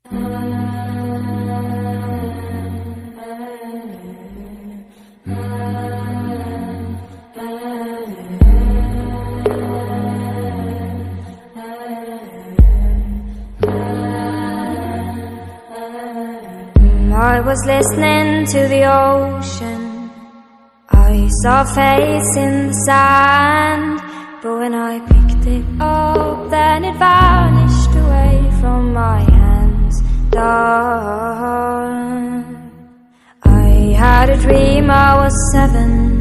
I was listening to the ocean. I saw a face in the sand, but when I picked it up, then it vanished away from my hands. Darling, I had a dream I was 7.